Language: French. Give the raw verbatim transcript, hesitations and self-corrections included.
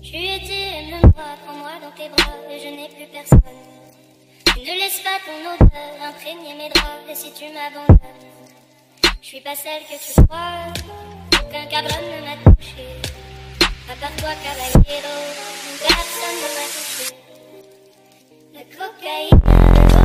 Tu étais, aime-moi, prends-moi dans tes bras, et je n'ai plus personne. Tu ne laisses pas ton odeur imprégner mes draps, et si tu m'abandonnes, je suis pas celle que tu crois, aucun cabron ne m'a touché. À part toi, caballero, personne ne m'a touché. La cocaïne.